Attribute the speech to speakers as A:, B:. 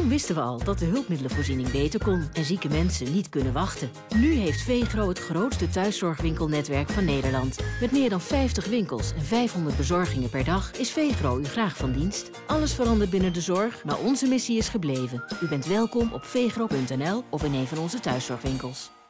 A: Toen wisten we al dat de hulpmiddelenvoorziening beter kon en zieke mensen niet kunnen wachten. Nu heeft VGRO het grootste thuiszorgwinkelnetwerk van Nederland. Met meer dan 50 winkels en 500 bezorgingen per dag is VGRO u graag van dienst. Alles verandert binnen de zorg, maar onze missie is gebleven. U bent welkom op vgro.nl of in een van onze thuiszorgwinkels.